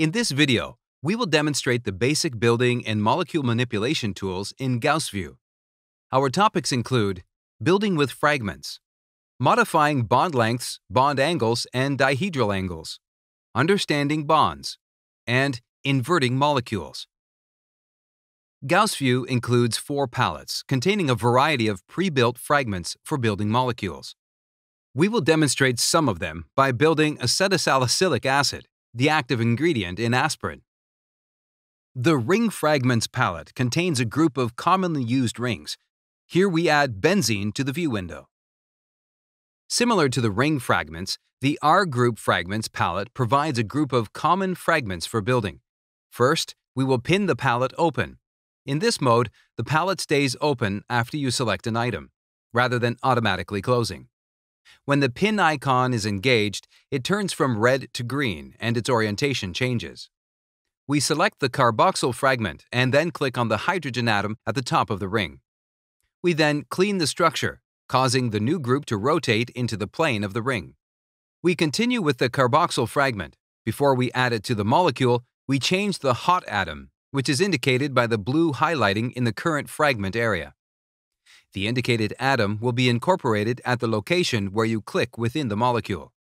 In this video, we will demonstrate the basic building and molecule manipulation tools in GaussView. Our topics include building with fragments, modifying bond lengths, bond angles, and dihedral angles, understanding bonds, and inverting molecules. GaussView includes 4 palettes containing a variety of pre-built fragments for building molecules. We will demonstrate some of them by building acetylsalicylic acid, the active ingredient in aspirin. The Ring Fragments palette contains a group of commonly used rings. Here we add benzene to the view window. Similar to the ring fragments, the R-group fragments palette provides a group of common fragments for building. First, we will pin the palette open. In this mode, the palette stays open after you select an item, rather than automatically closing. When the pin icon is engaged, it turns from red to green and its orientation changes. We select the carboxyl fragment and then click on the hydrogen atom at the top of the ring. We then clean the structure, causing the new group to rotate into the plane of the ring. We continue with the carboxyl fragment. Before we add it to the molecule, we change the hot atom, which is indicated by the blue highlighting in the current fragment area. The indicated atom will be incorporated at the location where you click within the molecule.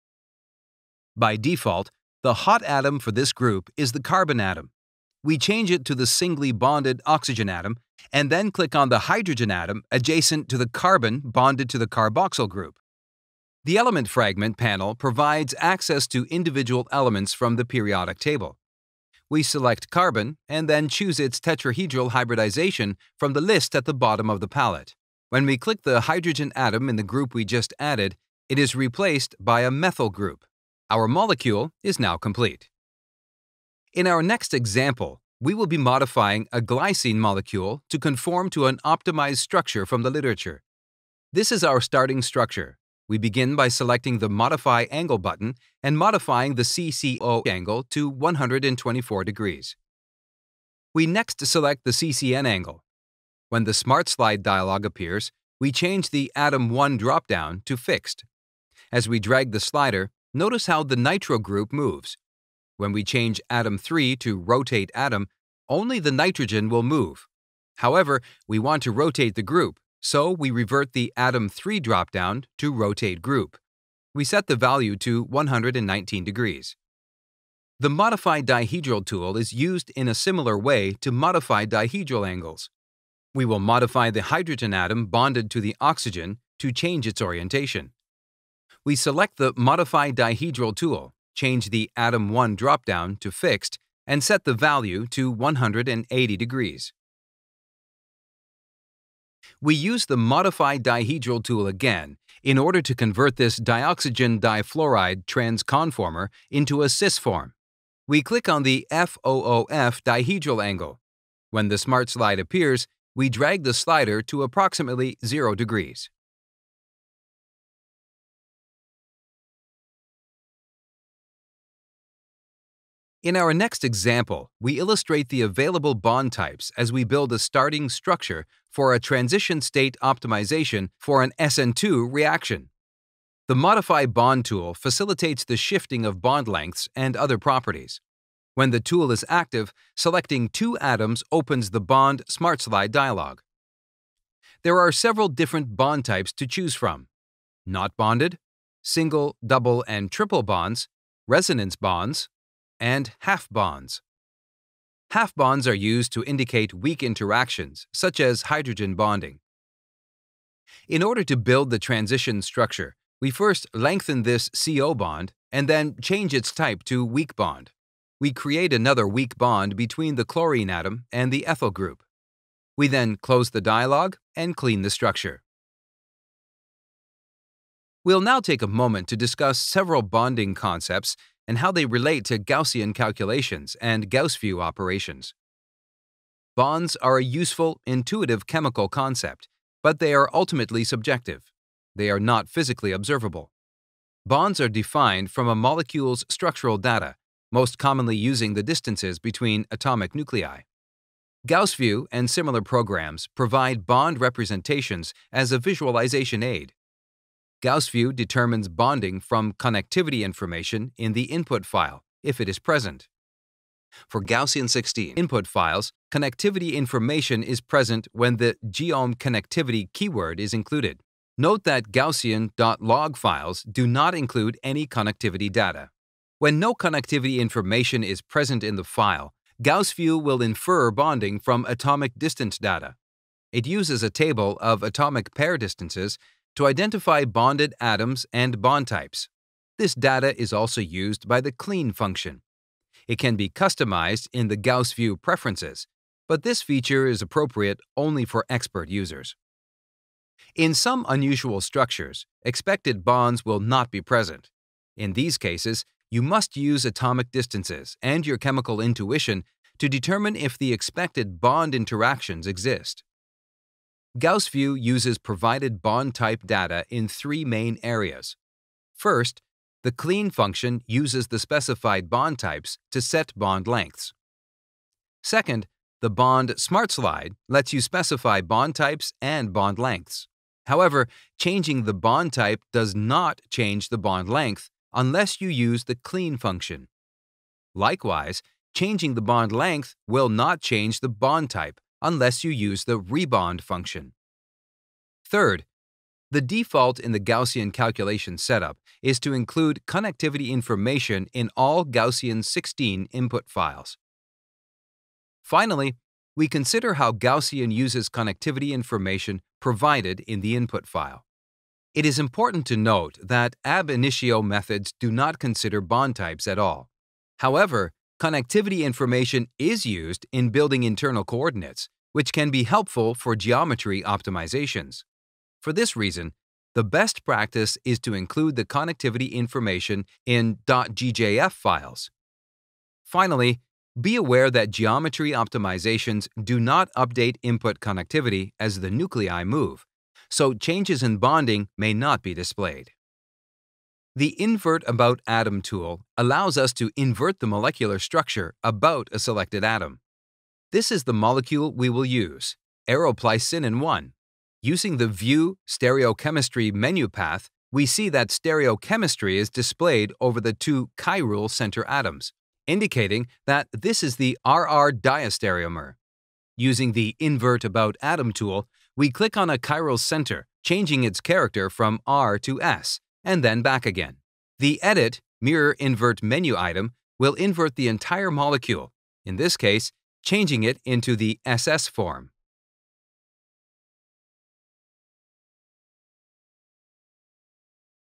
By default, the hot atom for this group is the carbon atom. We change it to the singly bonded oxygen atom and then click on the hydrogen atom adjacent to the carbon bonded to the carboxyl group. The element fragment panel provides access to individual elements from the periodic table. We select carbon and then choose its tetrahedral hybridization from the list at the bottom of the palette. When we click the hydrogen atom in the group we just added, it is replaced by a methyl group. Our molecule is now complete. In our next example, we will be modifying a glycine molecule to conform to an optimized structure from the literature. This is our starting structure. We begin by selecting the Modify Angle button and modifying the CCO angle to 124 degrees. We next select the CCN angle. When the Smart Slide dialog appears, we change the Atom 1 dropdown to Fixed. As we drag the slider, notice how the nitro group moves. When we change Atom 3 to Rotate Atom, only the nitrogen will move. However, we want to rotate the group, so we revert the Atom 3 dropdown to Rotate Group. We set the value to 119 degrees. The Modify Dihedral tool is used in a similar way to modify dihedral angles. We will modify the hydrogen atom bonded to the oxygen to change its orientation. We select the Modify Dihedral tool, change the Atom 1 dropdown to Fixed, and set the value to 180 degrees. We use the Modify Dihedral tool again in order to convert this dioxygen difluoride transconformer into a cis form. We click on the FOOF dihedral angle. When the Smart Slide appears, we drag the slider to approximately 0 degrees. In our next example, we illustrate the available bond types as we build a starting structure for a transition state optimization for an SN2 reaction. The Modify Bond tool facilitates the shifting of bond lengths and other properties. When the tool is active, selecting 2 atoms opens the Bond Smart Slide dialog. There are several different bond types to choose from: not bonded, single, double, and triple bonds, resonance bonds, and half bonds. Half bonds are used to indicate weak interactions, such as hydrogen bonding. In order to build the transition structure, we first lengthen this CO bond and then change its type to weak bond. We create another weak bond between the chlorine atom and the ethyl group. We then close the dialog and clean the structure. We'll now take a moment to discuss several bonding concepts and how they relate to Gaussian calculations and GaussView operations. Bonds are a useful, intuitive chemical concept, but they are ultimately subjective. They are not physically observable. Bonds are defined from a molecule's structural data, most commonly using the distances between atomic nuclei. GaussView and similar programs provide bond representations as a visualization aid. GaussView determines bonding from connectivity information in the input file, if it is present. For Gaussian 16 input files, connectivity information is present when the geom connectivity keyword is included. Note that Gaussian.log files do not include any connectivity data. When no connectivity information is present in the file, GaussView will infer bonding from atomic distance data. It uses a table of atomic pair distances to identify bonded atoms and bond types. This data is also used by the clean function. It can be customized in the GaussView preferences, but this feature is appropriate only for expert users. In some unusual structures, expected bonds will not be present. In these cases, you must use atomic distances and your chemical intuition to determine if the expected bond interactions exist. GaussView uses provided bond type data in three main areas. First, the clean function uses the specified bond types to set bond lengths. Second, the bond smart slide lets you specify bond types and bond lengths. However, changing the bond type does not change the bond length unless you use the clean function. Likewise, changing the bond length will not change the bond type unless you use the rebond function. Third, the default in the Gaussian calculation setup is to include connectivity information in all Gaussian 16 input files. Finally, we consider how Gaussian uses connectivity information provided in the input file. It is important to note that ab initio methods do not consider bond types at all. However, connectivity information is used in building internal coordinates, which can be helpful for geometry optimizations. For this reason, the best practice is to include the connectivity information in .gjf files. Finally, be aware that geometry optimizations do not update input connectivity as the nuclei move, so changes in bonding may not be displayed. The Invert About Atom tool allows us to invert the molecular structure about a selected atom. This is the molecule we will use, aeroplycinin 1. Using the View Stereochemistry menu path, we see that stereochemistry is displayed over the two chiral center atoms, indicating that this is the RR diastereomer. Using the Invert About Atom tool, we click on a chiral center, changing its character from R to S, and then back again. The Edit Mirror Invert menu item will invert the entire molecule, in this case, changing it into the SS form.